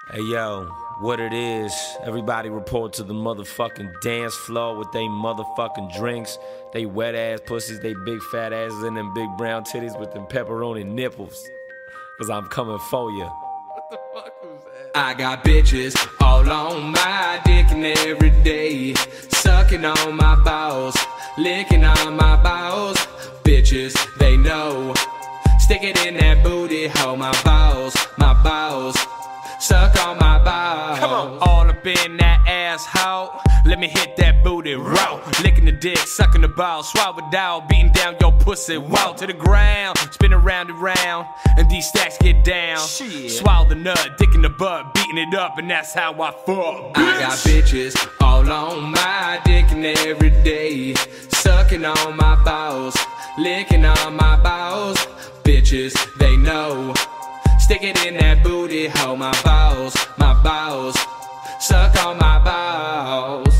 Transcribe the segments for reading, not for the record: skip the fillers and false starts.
Hey yo, what it is, everybody report to the motherfucking dance floor with they motherfucking drinks, they wet ass pussies, they big fat asses, and them big brown titties with them pepperoni nipples. Cause I'm coming for you. What the fuck was that? I got bitches all on my dick and every day, sucking on my balls, licking on my balls. Bitches, they know, stick it in that booty hole. My balls, suck on my balls. Come on, all up in that asshole. Let me hit that booty raw. Licking the dick, sucking the ball, swallow it down, beating down your pussy, wow to the ground, spin around and round, and these stacks get down. Shit. Swallow the nut, dick in the butt, beating it up, and that's how I fuck. I got bitches all on my dick and every day, sucking on my balls, licking on my balls. Bitches, they know, stick it in that booty hole. My balls, suck on my balls.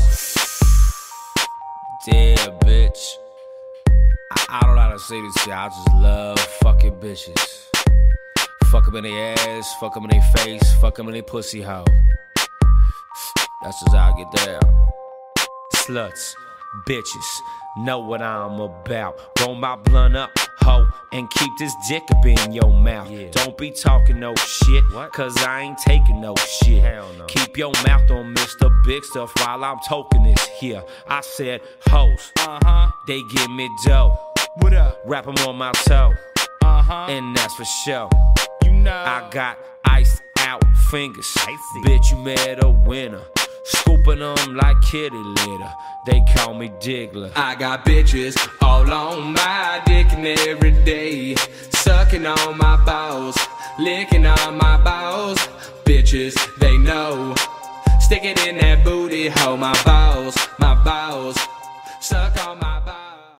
Yeah, bitch. I don't know how to say this shit. I just love fucking bitches. Fuck them in their ass, fuck them in their face, fuck them in their pussy hole. That's just how I get down. Sluts, bitches, know what I'm about. Roll my blunt up, ho, and keep this dick up in your mouth. Yeah. Don't be talking no shit, cause I ain't taking no shit. Hell no. Keep your mouth on Mr. Big Stuff while I'm toking this here. I said hoes, they give me dough. What up? Wrap them on my toe, and that's for sure. You know I got iced out fingers. Icy. Bitch, you made a winner. Scooping them like kitty litter. They call me Diggler. I got bitches all on my dick and every day, sucking on my balls, licking on my balls. Bitches, they know, stick it in that booty hole. My balls,